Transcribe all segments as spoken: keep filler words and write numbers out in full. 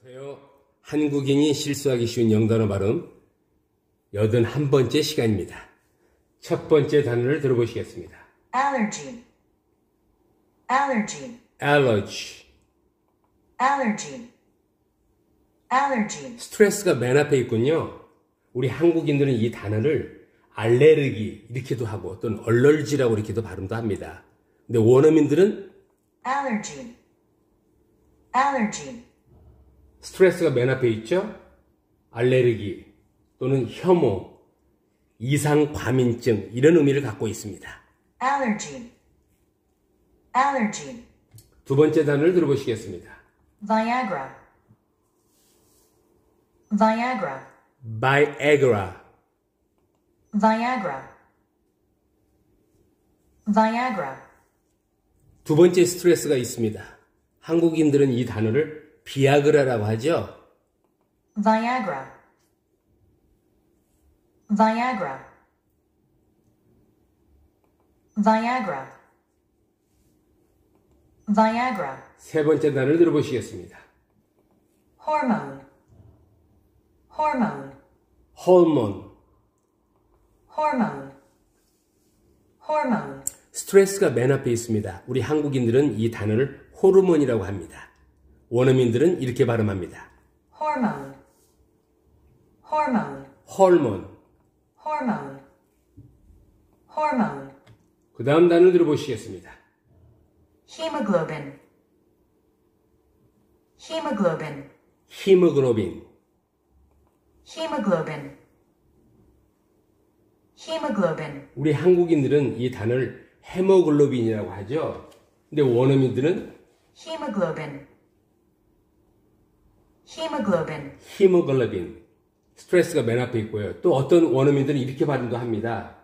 안녕하세요. 한국인이 실수하기 쉬운 영단어 발음 여든한 번째 시간입니다. 첫 번째 단어를 들어보시겠습니다. Allergy. Allergy. allergy. Allergy. Allergy. 스트레스가 맨 앞에 있군요. 우리 한국인들은 이 단어를 알레르기 이렇게도 하고 또는 얼러지라고 이렇게도 발음도 합니다. 근데 원어민들은 Allergy. Allergy. 스트레스가 맨 앞에 있죠. 알레르기 또는 혐오, 이상 과민증 이런 의미를 갖고 있습니다. Allergy. Allergy. 두 번째 단어를 들어보시겠습니다. Viagra. Viagra. Viagra. Viagra. Viagra. 두 번째 스트레스가 있습니다. 한국인들은 이 단어를 비아그라라고 하죠. Viagra. Viagra. Viagra. Viagra. 세 번째 단어를 들어보시겠습니다. Hormone. Hormone. 호르몬. Hormone. Hormone. 스트레스가 맨 앞에 있습니다. 우리 한국인들은 이 단어를 호르몬이라고 합니다. 원어민들은 이렇게 발음합니다. Hormone. Hormone. 호르몬. Hormone. Hormone. 그 다음 단어를 들어보시겠습니다. Hemoglobin. Hemoglobin. 히모글로빈. Hemoglobin. Hemoglobin. 우리 한국인들은 이 단어를 헤모글로빈이라고 하죠. 근데 원어민들은 Hemoglobin. Hemoglobin. 히모글로빈. 스트레스가 맨 앞에 있고요. 또 어떤 원어민들은 이렇게 발음도 합니다.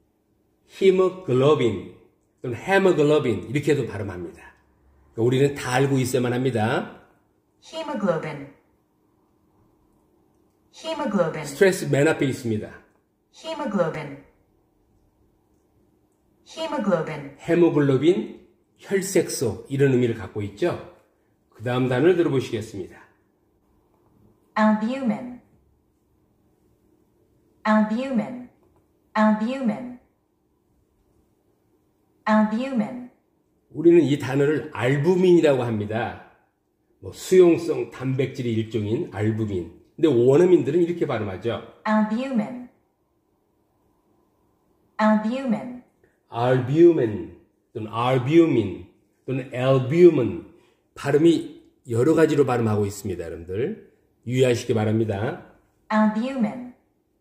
히모글로빈 또는 헤모글로빈 이렇게도 발음합니다. 그러니까 우리는 다 알고 있어야만 합니다. Hemoglobin. Hemoglobin. 스트레스 맨 앞에 있습니다. Hemoglobin. Hemoglobin. 헤모글로빈, 혈색소 이런 의미를 갖고 있죠. 그 다음 단어를 들어보시겠습니다. Albumin. Albumin. Albumin. Albumin. 우리는 이 단어를 알부민이라고 합니다. 뭐 수용성 단백질의 일종인 알부민. 근데 원어민들은 이렇게 발음하죠. Albumin. Albumin. 알뷰민 또는 알뷰민 또는 알뷰민 발음이 여러 가지로 발음하고 있습니다. 여러분들 유의하시기 바랍니다. Albumin.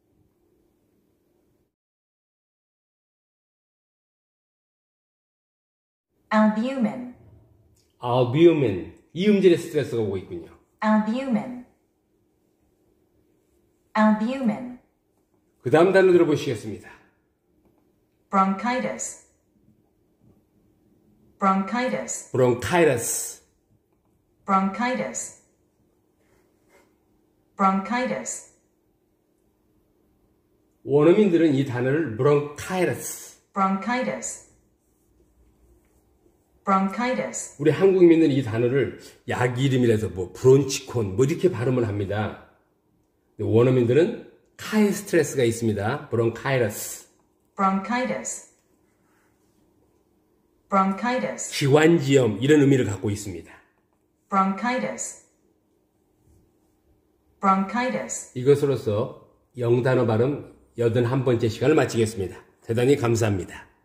Albumin. 알뷰민 이 음절에 스트레스가 오고 있군요. Albumin. Albumin. 그 다음 단어 들어보시겠습니다. Bronchitis. Bronchitis. 브론카이러스. Bronchitis. Bronchitis. 원어민들은 이 단어를 브론카이러스. Bronchitis. Bronchitis. 우리 한국민들은 이 단어를 약 이름이라서 뭐 브론치콘 뭐 이렇게 발음을 합니다. 원어민들은 카이 스트레스가 있습니다. 브론카이러스. Bronchitis. Bronchitis. 기관지염 이런 의미를 갖고 있습니다. Bronchitis. Bronchitis. 이것으로서 영단어 발음 여든한 번째 시간을 마치겠습니다. 대단히 감사합니다.